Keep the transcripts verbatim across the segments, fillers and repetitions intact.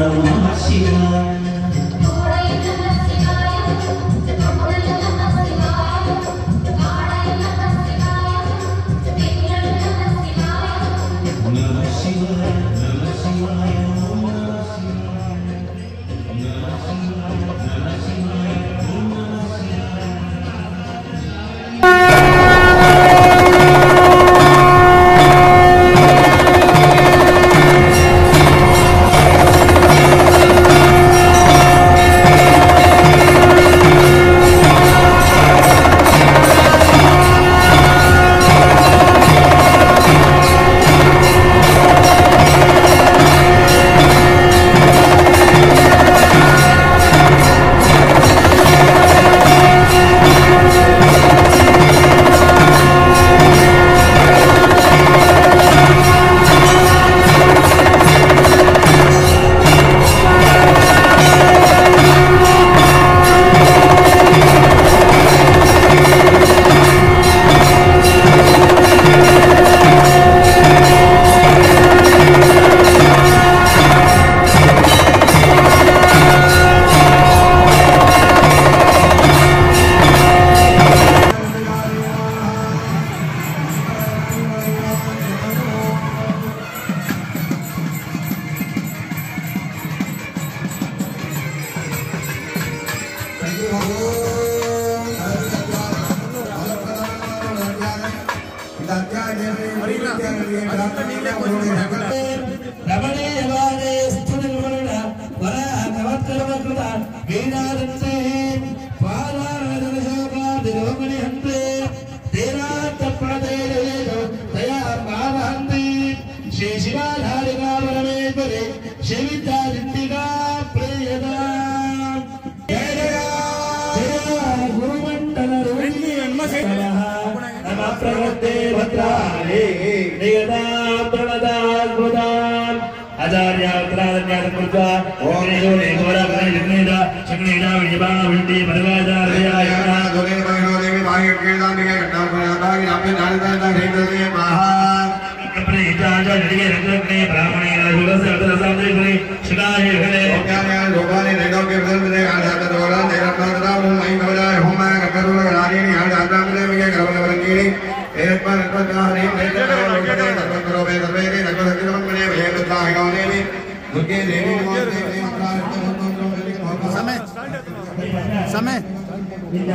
समय இந்த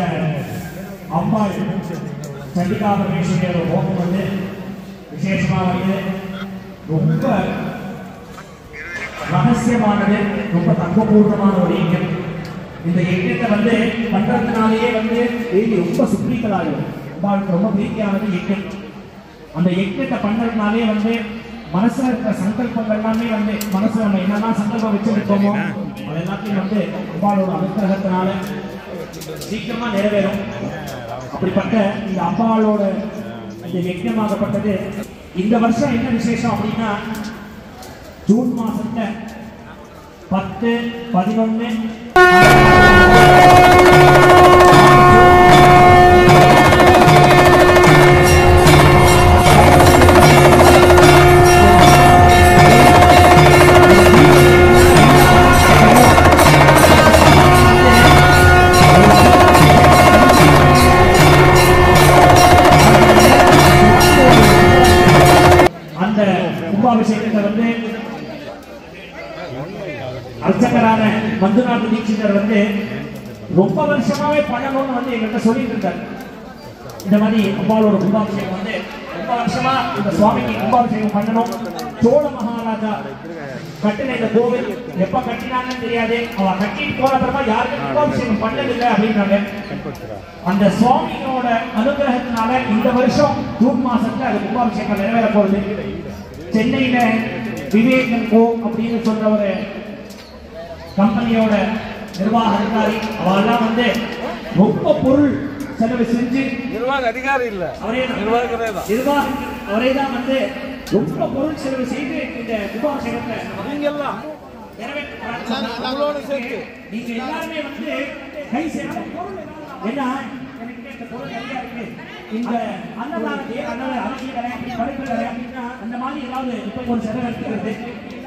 அம்பாள் சண்டிகா பரமேஸ்வரியோட ஹோமம் வந்து விசேஷமா வந்து ரொம்ப ரகசியமானது, ரொம்ப தத்துவபூர்வமான ஒரு யஜ்ஞம். இந்த யஜ்ஞத்தை வந்து பண்றதுனாலேயே வந்து ரொம்ப சுப்ரீக்கலாகும். அம்பாளுக்கு ரொம்ப பிரீத்தியானது யஜ்ஞம். அந்த யஜ்ஞத்தை பண்றதுனாலே வந்து மனசுல இருக்கிற சங்கல்பங்கள் எல்லாமே வந்து மனசுல நம்ம என்னெல்லாம் சங்கல்பம் வச்சிருக்கோமோ அது எல்லாத்தையும் வந்து அம்பாளோட அனுகிரகத்தினால சீக்கிரமா நிறைவேறும். அப்படிப்பட்ட இந்த அம்பாளோட இந்த யஜ்ஞமாகப்பட்டது இந்த வருஷம் என்ன விசேஷம் அப்படின்னா, ஜூன் மாசத்துல பத்து பதினொன்னு கும்பாபிஷேகத்தை வந்து அர்ச்சகரான மந்துநாத் தீட்சிதர் வந்து ரொம்ப வருஷமாவே பண்ணணும்னு வந்து எங்கிட்ட சொல்லிட்டு இருக்காரு. இந்த மாதிரி அம்பாளோட கும்பாபிஷேகம் வந்து ரொம்ப வருஷமா இந்த சுவாமிக்கு கும்பாபிஷேகம் பண்ணணும். சோழ மகாராஜா கட்டின இந்த கோவில் எப்ப கட்டினாங்கன்னு தெரியாது, அவ கட்டிட்டு போன அப்புறமா யாருக்கும் கும்பாபிஷேகம் பண்ணதில்லை அப்படின்னாங்க. அந்த சுவாமியோட அனுகிரகத்தினால இந்த வருஷம் ஜூன் மாசத்துல அது கும்பாபிஷேகம் நிறைவேற போகுது. சென்னையில விவேகன் கோ அப்படின்னு சொல்ற ஒரு கம்பெனியோட நிர்வாக அதிகாரி அவெல்லாம் வந்து ரொம்ப பொருள் செலவு செஞ்சு, நிர்வாக அதிகாரி இல்ல அவரே நிர்வாக அவரே தான் வந்து ரொம்ப பொருள் செலவு செய்து இந்த கும்பாபிஷேகத்தை நீங்க எல்லாம் நீங்க எல்லாருமே வந்து கை சேர பொருள் ஏன்னா எனக்கு பொருள் நிறைய இருக்கு. இந்த அன்னதானத்தை அன்னதான அரிசி கடை பருப்பு கடை அப்படின்னா அந்த மாதிரி ஏதாவது இப்போ ஒரு செலவு எடுத்துக்கிறது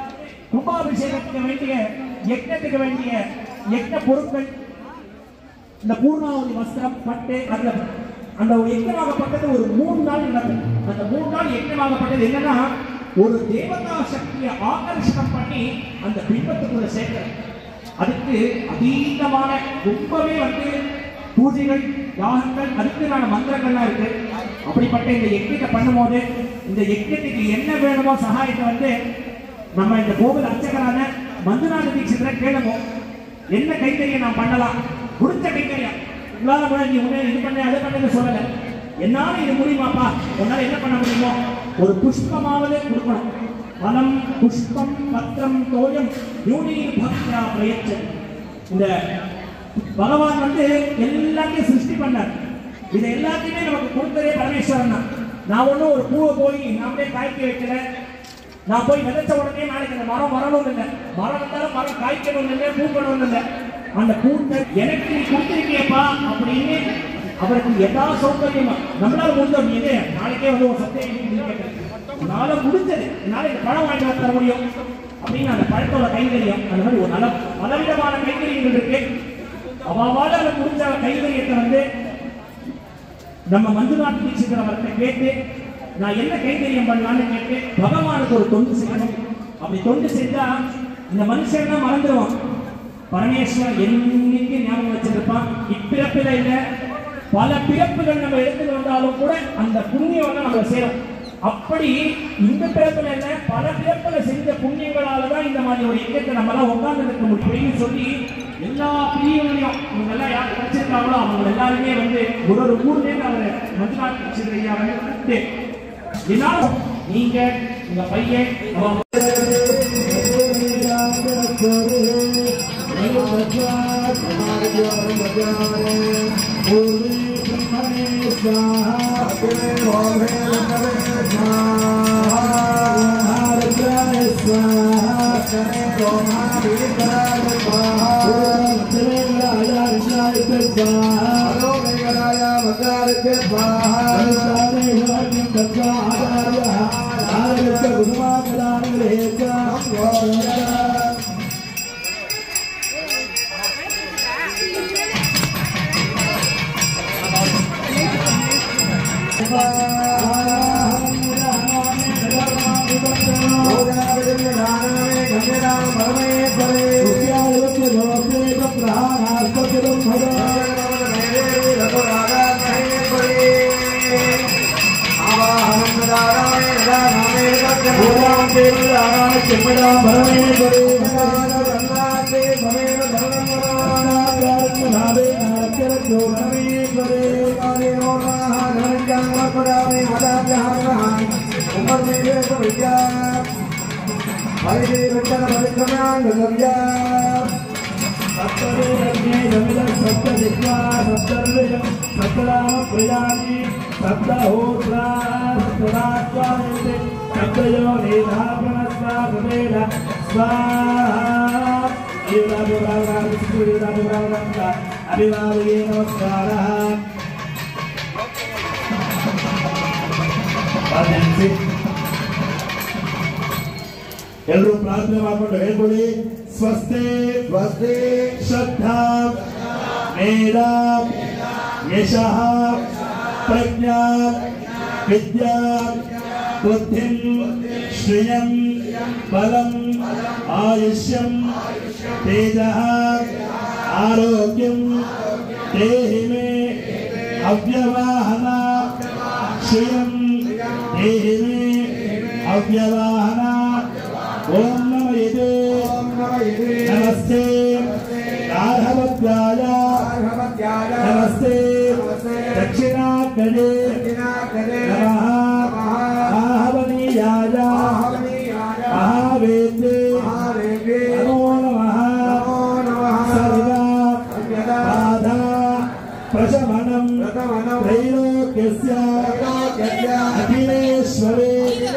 கும்பாபிஷேகத்துக்கு வேண்டிய யஜ்ஞத்துக்கு வேண்டிய யஜ்ஞ பொருட்கள், இந்த பூர்ணாவதி வஸ்திரம், பட்டு, அந்த அந்த யஜ்ஞமாகப்பட்டது ஒரு மூணு நாள் நடக்கும். அந்த மூணு நாள் யஜ்ஞமாகப்பட்டது என்னன்னா, ஒரு தேவதா சக்தியை ஆகர்ஷணம் பண்ணி அந்த பிம்பத்துக்குள்ள சேர்க்கிறது. அதுக்கு அதீதமான ரொம்பவே வந்து பூஜைகள், யாகங்கள், அதுக்கான மந்திரங்கள்லாம் இருக்கு. அப்படிப்பட்ட இந்த யஜ்ஞத்தை பண்ணும்போது இந்த யஜ்ஞத்துக்கு என்ன வேணுமோ சகாயத்தை வந்து நம்ம இந்த கோவில் அர்ச்சகரான மஞ்சுநாத தீட்சிதரை கேளுமோ, என்ன கைத்தறியை நான் பண்ணலாம், முடிஞ்ச கைத்தறியா உங்களால கூட நீ உடனே இது பண்ண அதை பண்ணு சொல்லல, என்னால இது முடியுமாப்பா, உன்னால என்ன பண்ண முடியுமோ ஒரு புஷ்பமாவது கொடுக்கணும். பலம் புஷ்பம் பத்திரம் தோயம் யூனியில் பக்தியா பிரயச்சன். இந்த பகவான் வந்து எல்லாத்தையும் சிருஷ்டி பண்ணார். இது எல்லாத்தையுமே நமக்கு கொடுத்ததே பரமேஸ்வரன் தான். நான் ஒன்றும் ஒரு பூவை போய் நாமளே காய்க்க வைக்கல, நான் போய் விதைச்ச உடனே நாளைக்கு அந்த மரம் வரணும் இல்லை, மரம் வந்தாலும் மரம் காய்க்கணும் இல்லை, பூக்கணும் இல்லை. அந்த பூட்டை எனக்கு நீ கொடுத்துருக்கியப்பா அப்படின்னு அவருக்கு எதா சௌகரியமா நம்மளால முடிஞ்சோம். இது நாளைக்கே வந்து ஒரு சத்தியம் என்னால முடிஞ்சது, என்னால இந்த பழம் வாங்கி தர முடியும் அப்படின்னு அந்த பழத்தோட கைங்கரியம், அந்த மாதிரி ஒரு நல்ல பலவிதமான கைங்கரியங்கள் இருக்கு. அவாவால அதை முடிஞ்ச கைங்கரியத்தை வந்து நம்ம மஞ்சுநாத தீட்சிதர் அவர்கிட்ட கேட்டு நான் என்ன கைங்கரியம் பண்ணலான்னு கேட்டு பகவானுக்கு ஒரு தொண்டு செய்யணும். அப்படி தொண்டு செஞ்சா இந்த மனுஷன் தான் மறந்துடுவான், பரமேஸ்வரன் என்னைக்கு ஞாபகம் வச்சிருப்பான். இப்பிறப்பில இல்ல, பல பிறப்புகள் நம்ம எடுத்துட்டு வந்தாலும் கூட அந்த புண்ணியம் வந்து நம்ம சேரும். அப்படி இந்த பிறப்புல இல்ல, பல பிறப்புல செஞ்ச புண்ணியங்களாலதான் இந்த மாதிரி ஒரு இயக்கத்தை நம்மளாம் உட்கார்ந்து இருக்க முடியும் சொல்லி எல்லா பிரிவுகளையும் இவங்க எல்லாம் யார் படிச்சிருக்காங்களோ அவங்க எல்லாருமே வந்து ஒரு ஒரு ஊர்லேருந்து அவர் மஞ்சுநாத தீட்சிதர் ஐயா வந்து கூப்பிட்டு என்னாலும் நீங்க உங்க பையன் ಎಲ್ಲರೂ ಪ್ರಾರ್ಥನೆ ಮಾಡ್ಕೊಂಡು ಹೇಳ್ಕೊಳ್ಳಿ. ಸ್ವಸ್ತಿ ಸ್ವಸ್ತಿ ಶ್ರದ್ಧಾ ಮೇಧ ಯಶಃ ಪ್ರಜ್ಞಾ ವಿದ್ಯಾ ಬುದ್ಧಿಂ ಶ್ರಿಯಂ ಬಲಂ ಆಯುಷ್ಯಂ ತೇಜಃ ಆರೋಗ್ಯಂ ದೇಹಿ ಮೇ ಅವ್ಯವಾಹನ ಶ್ರಿಯಂ ದೇಹಿ ಮೇ ಅವ್ಯವಾಹನ. ओम नमः यदे नमस्ते राघवत्याय नमस्ते दक्षिणाग्ने नमः आहवनीयाय महावेद्ये नमो नमः सर्व बाधा प्रशमनं त्रैलोक्यस्य अखिलेश्वरे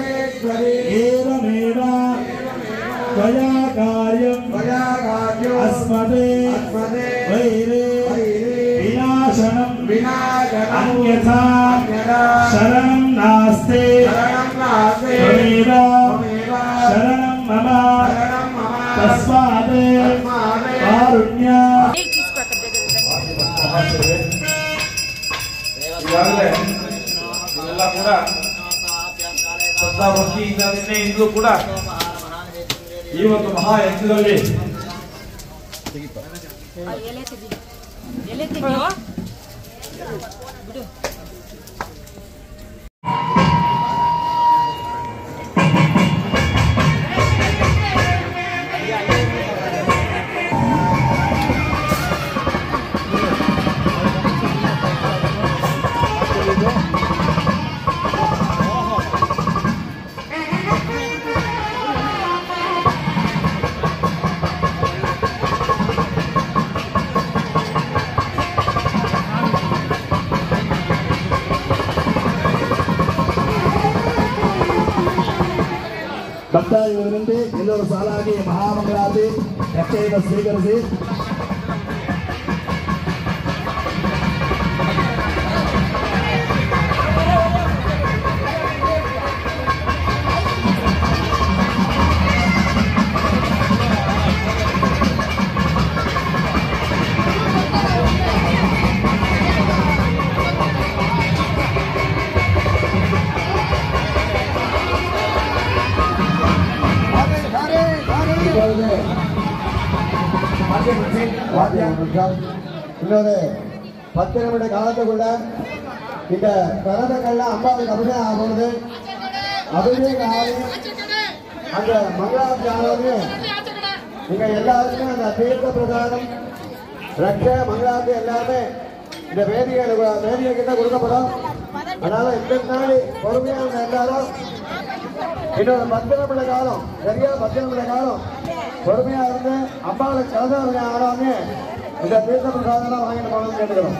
एवमेव त्वया कार्यम् अस्मदे वैरे विनाशनम् अन्यथा शरणं नास्ति त्वमेव शरणं मम तस्मात् कारुण्य ಇವೆಲ್ಲ ಕೂಡ ಶ್ರದ್ಧಾ ಭಕ್ತಿಯಿಂದ ನಿನ್ನೆ ಇಂದು ಕೂಡ ಈ ಒಂದು ಮಹಾ ಯಜ್ಞದಲ್ಲಿ ಭಕ್ತಾದಿಗಳಿಂದ ಎಲ್ಲರೂ ಸಾಲಾಗಿ ಮಹಾಮಂಗಳಾರತಿ ಪ್ರತ್ಯೇಕ ಸ್ವೀಕರಿಸಿ இன்னொரு பத்து நிமிட காலத்துக்குள்ள இந்த கரத கல்ல அம்பாவுக்கு அபிஷேகம் ஆகுது. அபிஷேகம் ஆகி அந்த மங்களாரத்தி ஆனது நீங்க எல்லாருக்குமே அந்த தீர்த்த பிரசாதம் ரட்ச மங்களாரத்தி எல்லாமே இந்த வேதிகை வேதிகை கிட்ட கொடுக்கப்படும். அதனால இந்த நாள் பொறுமையாக எல்லாரும் இன்னொரு பத்து நிமிட காலம் சரியா பத்து நிமிட காலம் பொறுமையா இருந்து அம்பாவுக்கு கலந்து ஆனவங்க இந்த தீர்த்த பிரசாதம் வாங்கிட்டு போகணும்னு கேட்டுக்கிறோம்.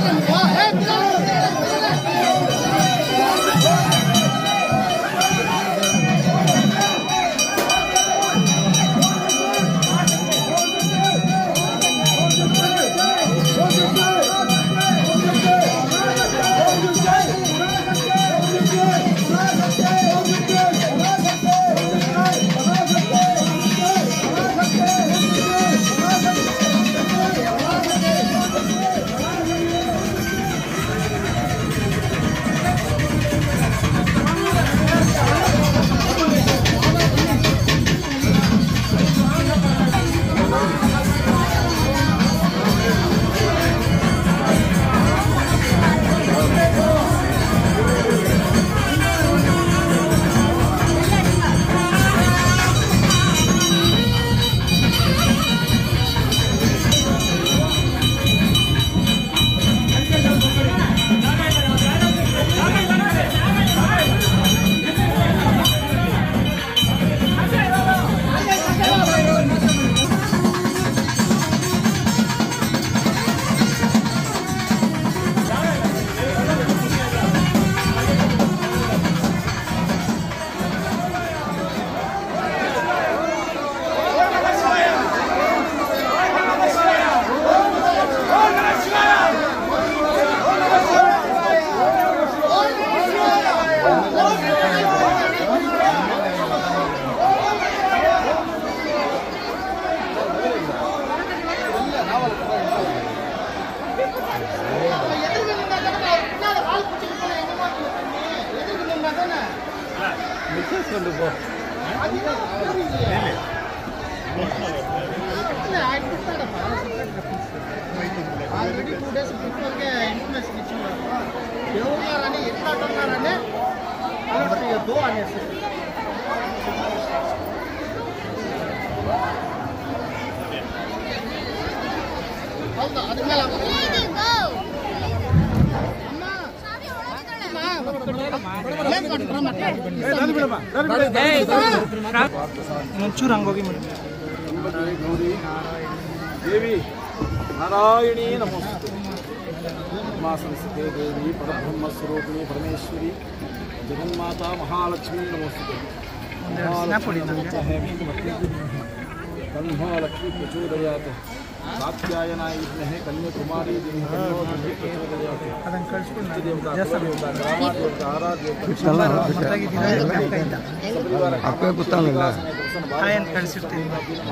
ఆల్రెడీ టూ డేస్ బిఫోర్గా ఇన్ఫర్మేషన్ ఇచ్చినారు ఎవరున్నారని ఎట్లా అంటున్నారని అలర్ట్ చేయొద్దు అనేసి అది ಮಂಚೂರು ಹಂಗೋಗಿ ದೇವಿ ನಾರಾಯಣೀ ನಮೋಸ್ತುತೆ ಮಾ ಸಂಸ್ಥೆ ದೇವಿ ಪರಬ್ರಹ್ಮ ಸ್ವರೂಪಿಣಿ ಪರಮೇಶ್ವರಿ ಜಗನ್ಮಾತಾ ಮಹಾಲಕ್ಷ್ಮೀ ನಮೋಸ್ತುತೆ ಕನ್ಹಾಲಕ್ಷ್ಮೀ ಪ್ರಚೋದಯಾತ್ ಸಾತ್ಯಾಯನಾಯ ವಿದ್ಮಹೇ ಕನ್ಯಾಕುಮಾರಿ ದೇವಿ ಪ್ರಚೋದಯಾತ್ ಅದನ್ನು ಕಳಿಸ್ಕೊಂಡು ದೇವತಾ ದೇವತಾ ಆರಾಧ್ಯ आपको ಗೊತ್ತಾಗಲ್ಲ ಆಯನ್ ಕಳಿಸಿರ್ತೀನಿ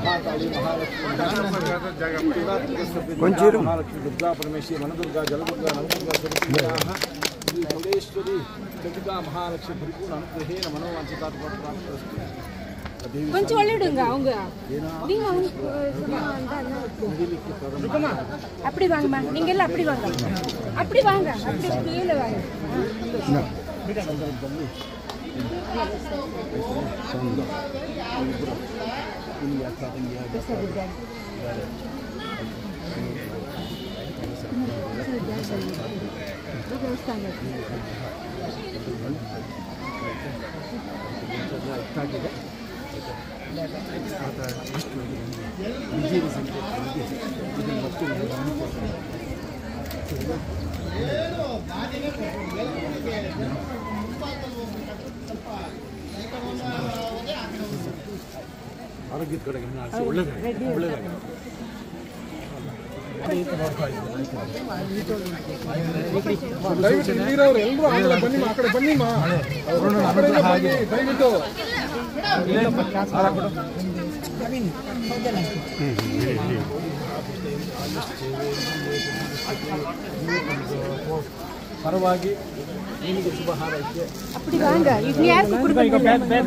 ಕೊಂಚೂರು ಮಹಾಲಕ್ಷ್ಮಿ ದುರ್ಗಾ ಪರಮೇಶ್ವರಿ ವನದುರ್ಗಾ ಜಲದುರ್ಗಾ ನವದುರ್ಗಾ ಸ್ವರೂಪಿಣ್ಯಾಃ ಶ್ರೀ ಚೌಡೇಶ್ವರಿ ಚಂಡಿಕಾ ಮಹಾಲಕ್ಷ್ಮಿ ಪರಿಪೂರ್ಣ ಅನುಗ್ರಹೇನ ಮನೋವಾಂಛಿತಾರ್ಥಪ್ರಾಪ್ತಿರಸ್ತು கொஞ்சம் ஒளிடுங்க அவங்க நீங்க அப்படி வாங்கம்மா நீங்க எல்லாம் அப்படி வாங்க அப்படி வாங்க அப்படி கீழே வாங்க ಆರೋಗ್ಯದ ಕಡೆ ಗಮನ ಹರಿಸಿ ಒಳ್ಳೆಯದಾಗಿ ಒಳ್ಳೆಯದಾಗಿ ದಯವಿಟ್ಟು ಇಲ್ಲಿರೋರು ಎಲ್ಲರೂ ಆ ಕಡೆ ಬನ್ನಿ ಆ ಕಡೆ ಬನ್ನಿ ಮಾ ದಯವಿಟ್ಟು ಪರವಾಗಿ ನಿಮಗೆ ಶುಭ ಹಾರೈಕೆ அப்படி வாங்க இது யாருக்கு கொடுக்கணும்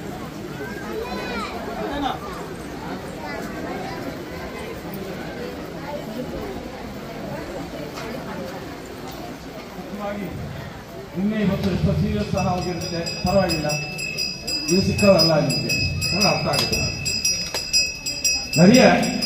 ನಿನ್ನೆ ಇವತ್ತು ಎಷ್ಟು ಸೀರಿಯಸ್ ಸಹ ಹೋಗಿರುತ್ತೆ ಪರವಾಗಿಲ್ಲ ಇದು ಸಿಕ್ಕದಲ್ಲ ನಿಮಗೆ ನನಗೆ ಅರ್ಥ ಆಗುತ್ತೆ நிறைய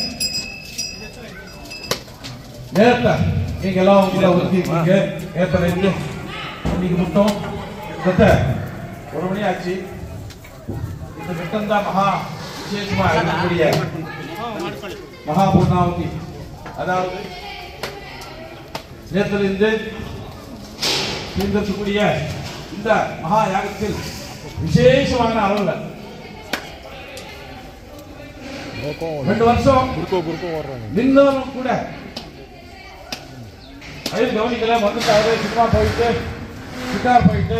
நேரத்தை நீங்க எல்லாம் உங்களை ஒதுக்கிருக்கீங்க ஏற்பட இருந்து இன்னைக்கு மட்டும் கிட்ட ஒரு மணி ஆச்சு இந்த மிட்டம் தான் மகா விசேஷமா இருக்கக்கூடிய மகா பூர்ணாவதி அதாவது நேற்றிலிருந்து செய்திருக்கக்கூடிய இந்த மகா யாகத்தில் விசேஷமான அளவில் ரெண்டு வருஷம் நின்றவரும் கூட வயது கவனிக்கல வந்துட்டாரு. சினிமா போயிட்டு சிக்கார் போயிட்டு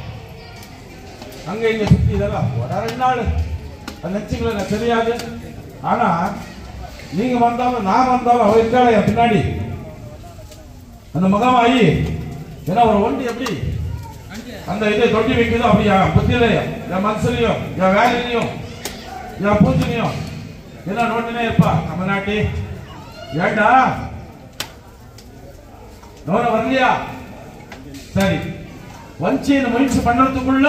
அங்க இங்க சுத்தி இதெல்லாம் ஒரு ரெண்டு நாள் அது நினைச்சுங்கள எனக்கு தெரியாது. ஆனா நீங்க வந்தாலும் நான் வந்தாலும் அவர் இருக்காள என் பின்னாடி அந்த மகமாயி ஏன்னா ஒரு ஒண்டி எப்படி அந்த இதை தொட்டி வைக்குதோ அப்படியா புத்தியிலையும் என் மனசுலையும் என் வேலையிலையும் என் பூஜையிலையும் என்ன நோட்டினே இருப்பா நம்ம நாட்டி. ஏண்டா நோன வரலையா? சரி வஞ்சி முயற்சி பண்ணுறதுக்குள்ள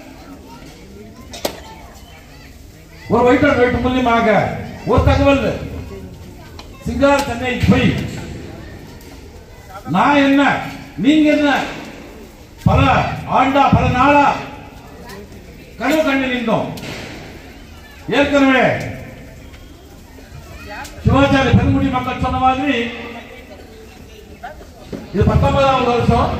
ஒரு வைட்டர் வெயிட் மூலியமாக ஒரு தகவல் சிங்கார் சென்னை போய் நான் என்ன நீங்க என்ன பல ஆண்டா பல நாளா கனவு கண்டு நின்றோம். ஏற்கனவே சிவாச்சாரிய பெருங்குடி மக்கள் சொன்ன மாதிரி இது பத்தொன்பதாவது வருஷம்.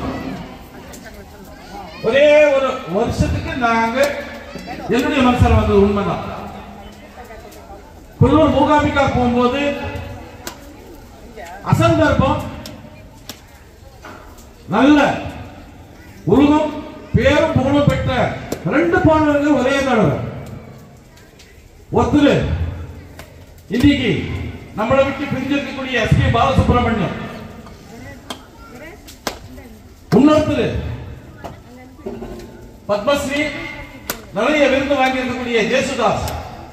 ஒரே ஒரு வருஷத்துக்கு நாங்க என்னுடைய மனசில் வந்தது உண்மைதான். குள்ளூர் மூகாம்பிகா போகும்போது அசந்தர்ப்பம் நல்ல உலகம் பேரும் புகழும் பெற்ற ரெண்டு பாடல்கள் ஒரே தடவை. ஒருத்தர் இன்னைக்கு நம்மளை விட்டு பிரிஞ்சிருக்கக்கூடிய எஸ் பி பாலசுப்ரமணியம், இன்னொருத்தர் பத்மஸ்ரீ நிறைய விருது வாங்கி இருக்கக்கூடிய ஜேசுதாஸ்,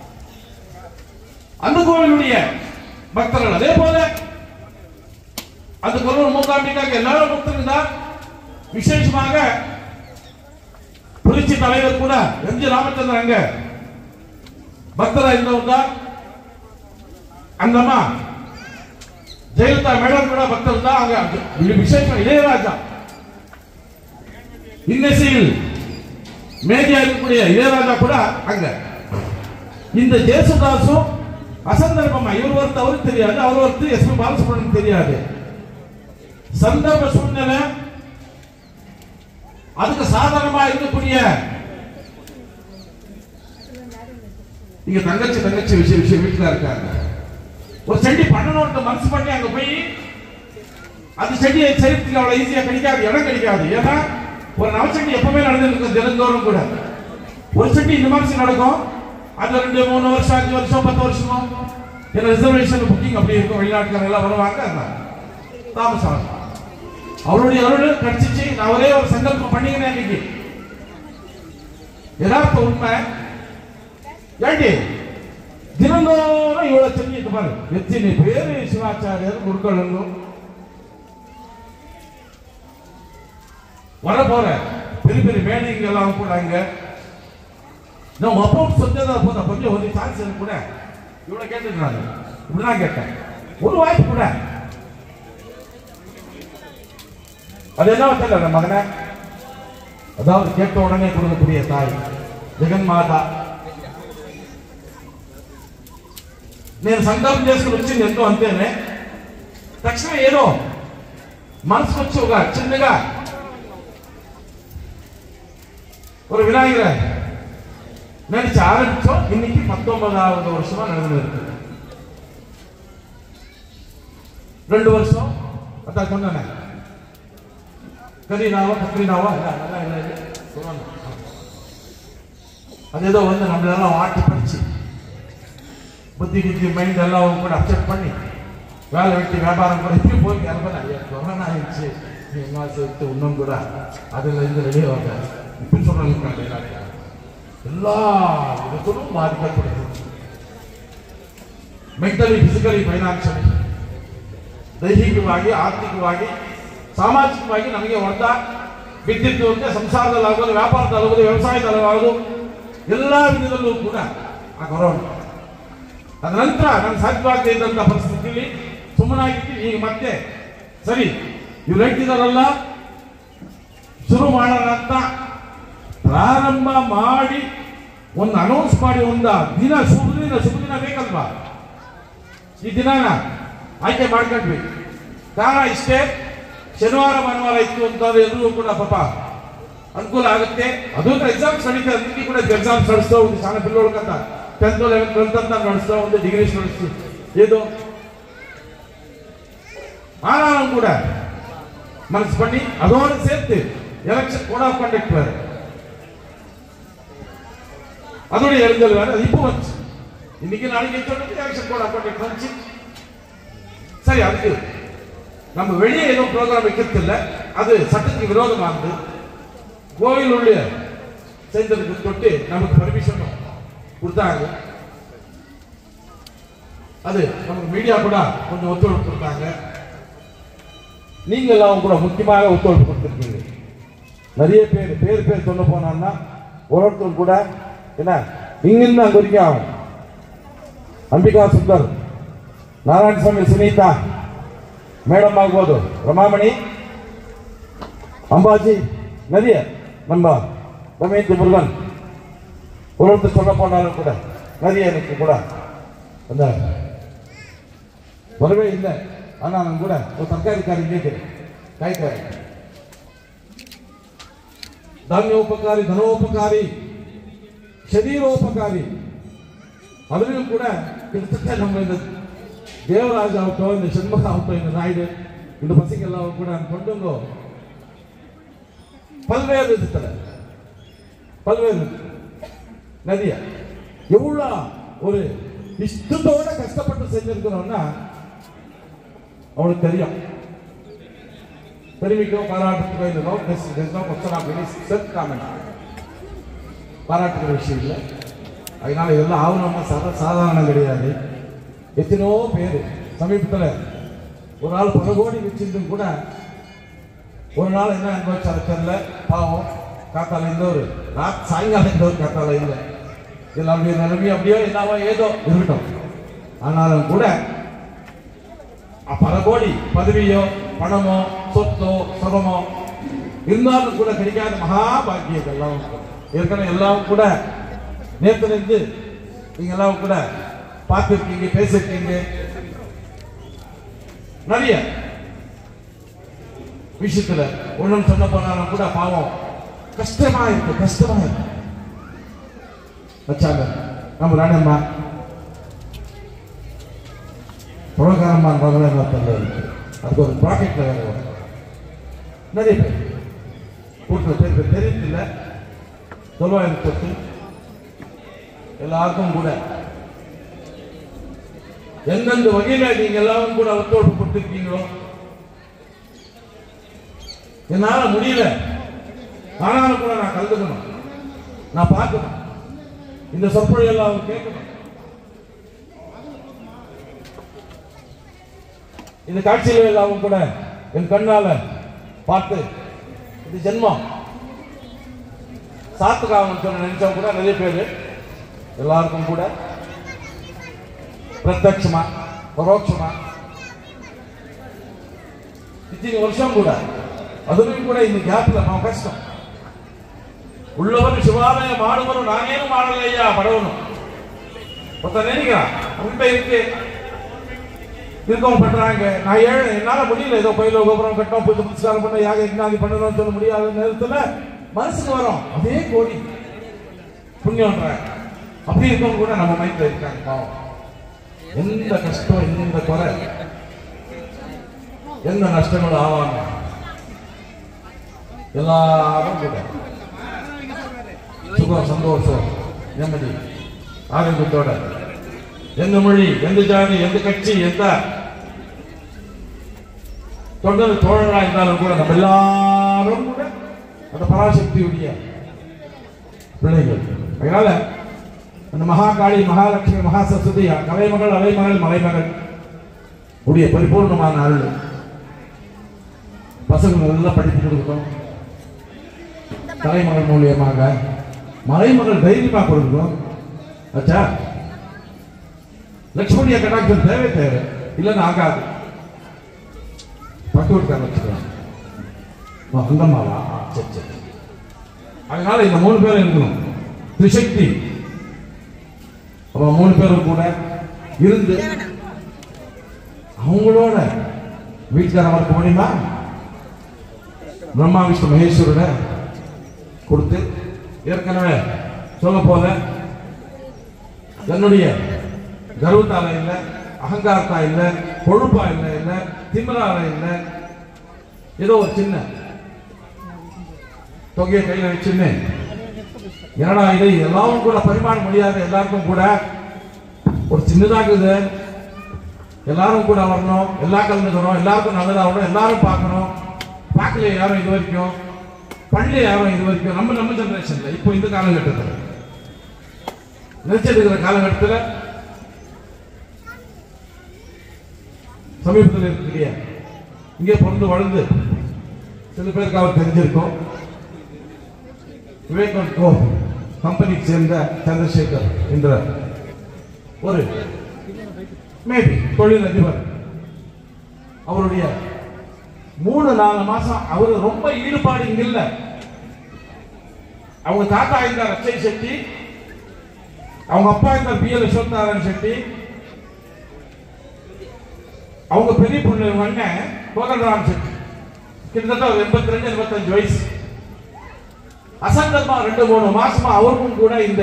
அந்த கோவிலுடைய பக்தர்கள். அதே போல அந்த குரல் மூகாம்பிக்காக எல்லாரும் பக்தர்கள் தான். விசேஷமாக புரட்சி தலைவர் கூட எம் ஜி ராமச்சந்திரன் அங்க பக்தரா இருந்தவர் தான். அந்தம்மா ஜெயலலிதா மேடம் கூட பக்தர் தான். அங்க விசேஷம் இளையராஜா இன்னிசையில் மேதியா இருக்கக்கூடிய இளையராஜா கூட அங்க. இந்த ஜேசுதாசும் அசந்தர்ப்பமா இவர் ஒருத்தர் அவருக்கு தெரியாது, அவர் ஒருத்தர் எஸ் பி பாலசுப்ரமணியம் தெரியாது. சந்தர்ப்ப சூழ்நிலை அதுக்கு சாதாரணமா இருக்கக்கூடிய இங்க தங்கச்சி தங்கச்சி விஷயம் விஷயம் வீட்டுல இருக்காங்க. ஒரு செடி பண்ணணும்னு மனசு பண்ணி அங்க போய் அந்த செடியை செய்யறதுக்கு அவ்வளவு ஈஸியா கிடைக்காது, இடம் கிடைக்காது. ஏன்னா ஒரு நவச்செடி எப்பவுமே நடந்துருக்கும் தினந்தோறும் கூட. ஒரு செடி இந்த மாதிரி நடக்கும், அது ரெண்டு மூணு வருஷம் அஞ்சு வருஷம் பத்து வருஷமா ஏன்னா ரிசர்வேஷன் புக்கிங் அப்படி இருக்கும். வெளிநாட்டுக்காரங்க எல்லாம் வருவாங்க, தாமசம் அவருடைய அருள் கிடைச்சிச்சு. நான் ஒரே ஒரு சங்கல்பம் பண்ணிக்கிறேன் இன்னைக்கு. யதார்த்த உண்மை ஏண்டி தினந்தோறும் இவ்வளவு செஞ்சுட்டு பாரு எத்தனை பேரு சிவாச்சாரியர் குருக்கள் வர போற பெரிய பெரிய மேடைகள் எல்லாம் கூட அங்க நம்ம அப்பா சொன்னதா போத கொஞ்சம் ஒரு சான்ஸ் கூட இவ்வளவு கேட்டுக்கிறாங்க. இப்படிதான் கேட்டேன், ஒரு வாய்ப்பு கூட. அது என்ன வச்சல மகனை, அதாவது கேட்ட உடனே கொடுக்கக்கூடிய தாய் ஜெகன் மாதா. నేను సంకల్పం చేసుకుని వచ్చింది ఎంతో అంతేనే. తక్షణం ఏదో మనసుకు వచ్చి ఒక చిన్నగా ஒரு விநாயகரை நினைச்சு ஆரம்பிச்சோம். இன்னைக்கு பத்தொன்பதாவது வருஷமா நடந்து இருக்கு. ரெண்டு வருஷம் அதான் சொன்னேன். கரீனாவா கத்ரீனாவா நல்லா இல்லை சொல்லுவாங்க. அது ஏதோ வந்து நம்மளெல்லாம் வாட்டி படிச்சு புத்தி கித்தி மைண்ட் எல்லாம் கூட அப்செட் பண்ணி வேலை வெட்டி வியாபாரம் கூட இப்படி போய் நிறைய கொரோனா ஆயிடுச்சு. என்ன சேர்த்து இன்னும் கூட அதுல இருந்து வெளியே வாங்க இப்படி சொல்றாங்க. எல்லா விதத்திலும் பாதிக்கப்படுது. ಮೆಂಟಲಿ ಫಿಸಿಕಲಿ ಫೈನಾನ್ಷಿಯಲಿ ದೈಹಿಕವಾಗಿ ಆರ್ಥಿಕವಾಗಿ ಸಾಮಾಜಿಕವಾಗಿ ನಮಗೆ ಹೊಡೆತ ಬಿದ್ದಿದ್ದು ಅಂದ್ರೆ ಸಂಸಾರದಲ್ಲಾಗೋದು, ವ್ಯಾಪಾರದಲ್ಲಾಗೋದು, ವ್ಯವಸಾಯದಲ್ಲಾಗೋದು, ಎಲ್ಲ ವಿಧದಲ್ಲೂ ಕೂಡ ಆ ಕೊರೋನಾ. ಅದ ನಂತರ ನಾನು ಸಾಧ್ಯವಾಗದೇ ಇದ್ದಂಥ ಪರಿಸ್ಥಿತಿಯಲ್ಲಿ ಸುಮ್ಮನಾಗಿದ್ದು ಈಗ ಮತ್ತೆ ಸರಿ ಇವ್ರು ಹೇಳ್ತಿದಾರಲ್ಲ ಶುರು ಮಾಡೋಣ ಅಂತ ಪ್ರಾರಂಭ ಮಾಡಿ ಒಂದು ಅನೌನ್ಸ್ ಮಾಡಿ ಒಂದು ದಿನ ಶುಭ ದಿನ ಶುಭ ದಿನ ಬೇಕಲ್ವಾ, ಈ ದಿನ ಆಯ್ಕೆ ಮಾಡ್ಕೊಂಡ್ವಿ. ಕಾರಣ ಇಷ್ಟೇ, ಶನಿವಾರ ಭಾನುವಾರ ಇತ್ತು ಅಂತಂದ್ರೆ ಎಲ್ಲರೂ ಕೂಡ ಪಾಪ ಅನುಕೂಲ ಆಗುತ್ತೆ. ಅದು ಎಕ್ಸಾಮ್ಸ್ ನಡೀತಾ ಅದಕ್ಕೆ ಕೂಡ ಎಕ್ಸಾಮ್ಸ್ ನಡೆಸ್ತಾ ಒಂದು ಸಣ್ಣ ಪಿಲ್ಲೋಳ್ಕಂತ ಟೆಂತ್ ಲೆವೆಂತ್ ಟ್ವೆಲ್ತ್ ಅಂತ ನಡೆಸ್ತಾ ಒಂದು ಡಿಗ್ರೀಸ್ ನಡೆಸ್ತು. ಇದು ஆனாலும் கூட மனசு பண்ணி அதோடு சேர்த்து எலெக்ஷன் கோட் ஆஃப் கண்டக்ட் வேற அதோட எழுதல் வேற அது இப்போ வந்துச்சு. இன்னைக்கு நாளைக்கு சொல்றது எலெக்ஷன் கோட் ஆஃப் கண்டக்ட் வந்துச்சு. சரி, அதுக்கு நம்ம வெளியே ஏதோ ப்ரோக்ராம் வைக்கிறது இல்லை, அது சட்டத்துக்கு விரோதமானது. கோவில் உள்ள செஞ்சதுக்கு தொட்டு நமக்கு பர்மிஷன் கொடுத்தாங்க. அது நமக்கு மீடியா கூட கொஞ்சம் ஒத்துழைப்பு கொடுத்தாங்க. நீங்க எல்லாம் கூட முக்கியமாக ஒத்துழைப்பு கொடுத்துருக்கீங்க. நிறைய பேர் பேர் பேர் சொல்ல போனா ஒருத்தர் கூட என்ன இங்கிருந்து அங்க வரைக்கும் ஆகும். ಅಂಬಿಕಾ ಸುಂದರ್, ನಾರಾಯಣ ಸ್ವಾಮಿ, ಸುನೀತಾ ಮೇಡಮ್ ಆಗ್ಬೋದು, ರಮಾಮಣಿ, ಅಂಬಾಜಿ, நிறைய நம்ம ரமேஷ் முருகன் ஒருத்தர் சொல்ல போனாலும் கூட நிறைய எனக்கு கூட அந்த வரவே இல்லை. ஆனாலும் கூட ஒரு தற்காலிக்காரி கேட்குறேன், காய்க்காரி, தானியோபகாரி, தனோபகாரி, ಶರೀರೋಪಕಾರಿ. ಅದರಲ್ಲೂ ಕೂಡ கிட்டத்தட்ட நம்ம இந்த தேவராஜ் ஆகட்டும், இந்த செண்பக ஆகட்டும், இந்த நாயுடு, இந்த பசங்கெல்லாம் கூட கொண்டுங்கோ பல்வேறு விதத்துல பல்வேறு நிறைய எவ்வளோ ஒரு இஷ்டத்தோட கஷ்டப்பட்டு செஞ்சிருக்கிறோம்னா அவனுக்கு தெரியும். பெருமிக்கோ பாராட்டுக்கோ இல்லைனோ பாராட்டுக்கிற விஷயம் இல்லை. அதனால இதெல்லாம் ஆகணும்னா சாதா சாதாரணம் கிடையாது. எத்தனோ பேர் சமீபத்தில் ஒரு நாள் பல கோடி வச்சிருந்தும் கூட ஒரு நாள் என்ன அனுபவிச்சாரு தெரியல. பாவம் காத்தால இந்த ஒரு ராத் சாயங்காலம் இந்த ஒரு காத்தால இல்லை. இதில் அப்படியே நிலைமை அப்படியோ என்னவோ ஏதோ இருக்கட்டும். ஆனாலும் கூட பல கோடி பதவியோ பணமோ சொத்தோ சுகமோ இருந்தாலும் கூட கிடைக்காத மகாபாகியம் எல்லாம் ஏற்கனவே எல்லாம் கூட நேற்றிலிருந்து நீங்க எல்லாம் கூட பார்த்துருக்கீங்க, பேசிருக்கீங்க. நிறைய விஷயத்துல ஒன்றும் சொன்ன போனாலும் கூட பாவம் கஷ்டமா இருக்கு, கஷ்டமா இருக்கு. வச்சாங்க நம்ம ராணம்மா புரோகாரம்மா மகளே இருக்கு. அதுக்கு ஒரு ப்ராஜெக்ட்ல வேற வரும். நிறைய பேர் கூட்டு பேர் பேர் தெரியல தொள்ளாயிரத்தி பத்து எல்லாருக்கும் கூட எந்தெந்த வகையில நீங்க எல்லாரும் கூட ஒத்துழைப்பு கொடுத்திருக்கீங்களோ என்னால முடியல. ஆனாலும் கூட நான் கலந்துக்கணும், நான் பார்க்கணும், இந்த சொற்பொழி எல்லாம் கேட்கணும். இந்த காட்சியில எல்லாம் கூட என் கண்ணால பார்த்து இது ஜென்மம் சாத்துக்காகன்னு சொன்ன நினைச்சவங்க கூட நிறைய பேர் எல்லாருக்கும் கூட பிரத்யட்சமா பரோட்சமா இத்தனை வருஷம் கூட அதுவும் கூட இந்த கேப்ல ನಾವು ಕಷ್ಟ உள்ளவர் ಶಿವಾಲಯ ಮಾಡುವರು ನಾನೇನು ಮಾಡಲಯ್ಯ படவணும் மொத்த நினைக்கிறா உண்மை இருக்கு இருக்கவும் பண்றாங்க. நான் ஏழை, என்னால முடியல, ஏதோ கோயில கோபுரம் கட்டணும், புது புதுசாரம் பண்ண யாக யஜ்ஞாதி பண்ணணும்னு சொல்ல முடியாத நேரத்துல மனசுக்கு வரும் அதே கோடி புண்ணியம்ன்ற அப்படி இருக்கவங்க கூட நம்ம மைண்ட்ல இருக்காங்க. பாவம் எந்த கஷ்டம் எந்த குறை எந்த நஷ்டங்களும் ஆவாங்க. எல்லாரும் கூட சுகம் சந்தோஷம் நிம்மதி ஆரோக்கியத்தோட எந்த மொழி எந்த ஜாதி எந்த கட்சி எந்த தொண்டர் தோழர்களா இருந்தாலும் கூட நம்ம எல்லாரும் கூட அந்த பராசக்தியுடைய பிள்ளைகள். அதனால அந்த மகாகாளி மகாலட்சுமி மகா சரஸ்வதி கலைமகள் அலைமகள் மலைமகள் உடைய பரிபூர்ணமான அருள் பசங்க நல்லா படித்து கொடுக்கணும். கலைமகள் மூலியமாக மலைமகள் தைரியமா கொடுக்கணும். ஆச்சா லட்சுமணிய கடாட்சம் தேவை தேவை இல்லைன்னு ஆகாது. பட்டு விட்டு வச்சுக்கலாம் அந்தம்மாவா சரி சரி. அதனால இந்த மூணு பேரும் இருக்கணும். திரிசக்தி அவன் மூணு பேரும் கூட இருந்து அவங்களோட வீட்டுக்காரன் இருக்க முடியுமா? பிரம்மா விஷ்ணு மகேஸ்வரனை கொடுத்து ஏற்கனவே சொல்ல போல என்னுடைய கர்வத்தால இல்ல, அகங்காரத்தா இல்ல, கொழுப்பா இல்ல, இல்ல திமிரால இல்ல, ஏதோ ஒரு சின்ன தொகையை கையில வச்சுன்னு என்னடா இதை எல்லாரும் கூட பரிமாற முடியாது, எல்லாருக்கும் கூட ஒரு சின்னதாகுது, எல்லாரும் கூட வரணும், எல்லா கலந்துக்கணும், எல்லாருக்கும் நல்லதாகணும், எல்லாரும் பார்க்கணும், பார்க்கல யாரும் இது வரைக்கும், பள்ளி யாரும் இது வரைக்கும், நம்ம நம்ம ஜெனரேஷன்ல இப்போ இந்த காலகட்டத்தில் நினைச்சிருக்கிற காலகட்டத்தில் சமீபத்தில் இருக்கக்கூடிய இங்கே பிறந்து வளர்ந்து சில பேருக்கு அவர் தெரிஞ்சிருக்கும். விவேக் கோ கம்பெனிக்கு சேர்ந்த சந்திரசேகர் என்ற ஒரு மேபி தொழிலதிபர், அவருடைய மூணு நாலு மாசம் அவரு ரொம்ப ஈடுபாடு இங்க இல்ல. அவங்க தாத்தா இருந்தார் அச்சய் செட்டி, அவங்க அப்பா இருந்தார் பி எல் யசோநாராயண செட்டி, அவங்க பெரிய பொண்ணு அண்ணன் கோதண்டராம் செட்டி, கிட்டத்தட்ட ஒரு எண்பத்தி ரெண்டு எண்பத்தஞ்சு வயசு. அசந்தமா ரெண்டு மூணு மாசமா அவருக்கும் கூட இந்த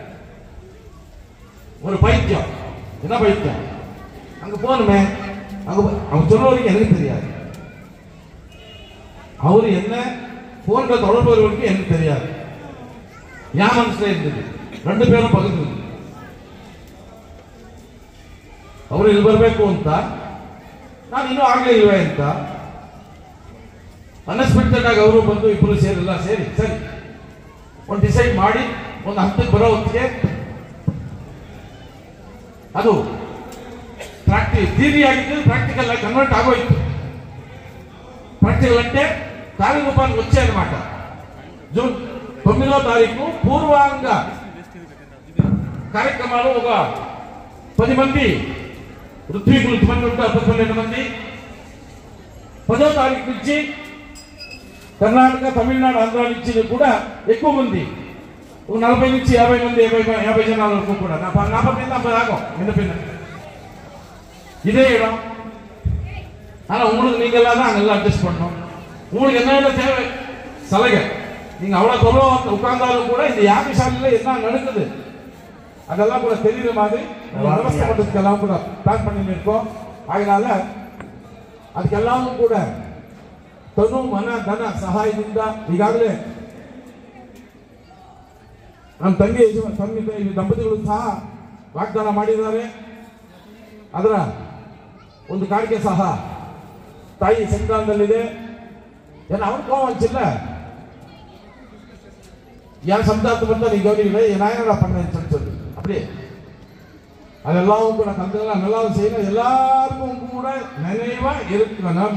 ஒரு பைத்தியம். என்ன பைத்தியம்? அங்க போனுமே, அங்க அவங்க சொல்லுவதற்கு எனக்கு தெரியாது, அவரு என்ன போன்ற தொடர்பு வருவதற்கு எனக்கு தெரியாது. என் மனசுல இருந்தது, ரெண்டு பேரும் பகிர்ந்து ಅವರು ಇಲ್ಲಿ ಬರಬೇಕು ಅಂತ ನಾನು ಇನ್ನೂ ಆಗ್ಲೇ ಇಲ್ವೇ ಅಂತ ಅನ್ಎಕ್ಸ್ಪೆಕ್ಟೆಡ್ ಆಗಿ ಅವರು ಬಂದು ಇಬ್ಬರು ಸೇರಿಲ್ಲ, ಸೇರಿ ಸರಿ ಒಂದು ಡಿಸೈಡ್ ಮಾಡಿ ಒಂದು ಹಂತಕ್ಕೆ ಬರೋ ಹೊತ್ತಿಗೆ ಅದು ಪ್ರಾಕ್ಟಿ ಥಿಯರಿ ಆಗಿದ್ದು ప్రాక్టికల్ ఆಗಿ కన్వర్ట్ ఆగోయిತು. ప్రాక్టికల్ అంటే తారీఖు రూపాయలు వచ్చాయన్నమాట. జూన్ తొమ్మిదో తారీఖు పూర్వాంగ కార్యక్రమాలు ఒక పది మంది ఋత్వికులు మంది ఉంటారు, పది పన్నెండు మంది. పదో తారీఖు నుంచి కర్ణాటక, తమిళనాడు, ఆంధ్ర నుంచి కూడా ఎక్కువ మంది, ఒక నలభై నుంచి యాభై మంది యాభై యాభై జనాల వరకు కూడా நாற்பது ஐம்பது ஆகும் என்ன பின்ன இதே இடம். ஆனா உங்களுக்கு நீங்க எல்லாம் தான் அங்கெல்லாம் அட்ஜஸ்ட் பண்ணணும். உங்களுக்கு என்ன தேவை சலுகை, நீங்க அவ்வளவு தொலைவு உட்கார்ந்தாலும் கூட இந்த யாகசாலையில என்ன நடக்குது அதெல்லாம் கூட தெரியுற மாதிரி விவசாய பண்றதுக்கெல்லாம் கூட பிளான் பண்ணி இருக்கோம். அதனால ಅದಕ್ಕೆಲ್ಲವೂ ಕೂಡ ತನು ಮನ ಧನ ಸಹಾಯದಿಂದ ಈಗಾಗಲೇ ನಮ್ಮ ತಂಗಿ ತಂಗಿ ದಂಪತಿಗಳು ಸಹ ವಾಗ್ದಾನ ಮಾಡಿದ್ದಾರೆ. ಅದರ ಒಂದು ಕಾಣಿಕೆ ಸಹ ತಾಯಿ ಸಂತಾನದಲ್ಲಿದೆ. ஏன்னா அவனுக்கும் வச்சில்ல என் சம்சாரத்தை மட்டும் நீ கவனிக்கல, நான் என்னடா பண்ணேன்னு சொல்லி சொல்லு அப்படியே அதெல்லாம் கூட கந்தெல்லாம் நல்லா செய்யணும். எல்லாருக்கும் கூட நினைவா இருக்கணும்.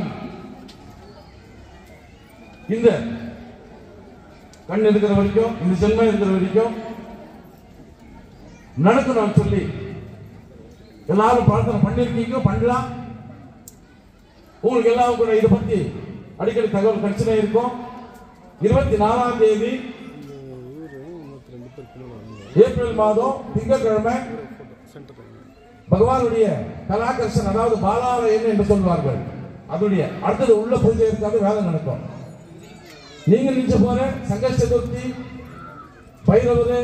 இந்த கண் இருக்கிற வரைக்கும், இந்த ஜென்மம் இருக்கிற வரைக்கும் நடக்கணும் சொல்லி எல்லாரும் பிரார்த்தனை பண்ணிருக்கீங்க, பண்ணலாம். உங்களுக்கு எல்லாரும் கூட இதை பத்தி அடிக்கடி தகவல் கிடைச்சுனே இருக்கும். இருபத்தி நாலாம் தேதி ஏப்ரல் மாதம் திங்கட்கிழமை பகவானுடைய கலாகர்ஷன், அதாவது பாலாலயம் என்று சொல்வார்கள், அதோடைய அடுத்தது உள்ள பூஜை இருக்காது, வேலை நடக்கும். நீங்க நினைச்ச போற சங்கர் சதுர்த்தி, பைரவரு,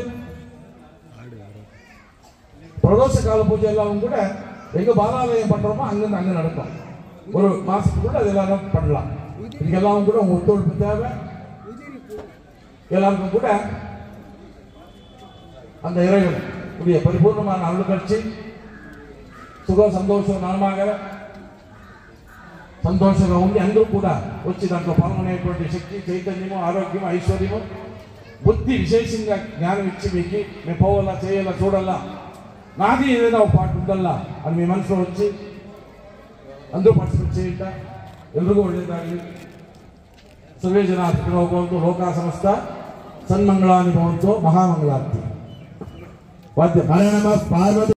பிரதோஷ கால பூஜை எல்லாம் கூட எங்க பாலாலயம் பண்றோமோ அங்கிருந்து அங்க நடக்கும். ஒரு மாசத்துக்குள்ள அது எல்லாரும் பண்ணலாம். இதுக்கெல்லாம் கூட உங்க ஒத்துழைப்பு தேவை. எல்லாருக்கும் கூட அந்த இறைவன் உடைய பரிபூர்ணமான அருள் கட்சி సుఖ సంతోషం నామాగ సంతోషంగా ఉండి అందరూ కూడా వచ్చి దాంట్లో పాల్గొనేటువంటి శక్తి, చైతన్యము, ఆరోగ్యము, ఐశ్వర్యము, బుద్ధి విశేషంగా జ్ఞానం ఇచ్చి మీకు మేము పోవాలా, చేయాలా, చూడాలా, నాది ఏదైనా ఒక పాటు ఉండాలా అని మీ మనసులో వచ్చి అందరూ పార్టిసిపేట్ చేయట. ఎల్లరిಗೂ ಒಳ್ಳೆಯದಾಗಲಿ. ಸರ್ವೇ ಜನ ಸುಖಿನೋ ಭವಂತು. ಲೋಕಾ ಸಮಸ್ತ ಸನ್ಮಂಗಳಾನಿ ಭವಂತು. ಮಹಾಮಂಗಳಾರತಿ. ವಾದ್ಯ ಪಾರ್ವತಿ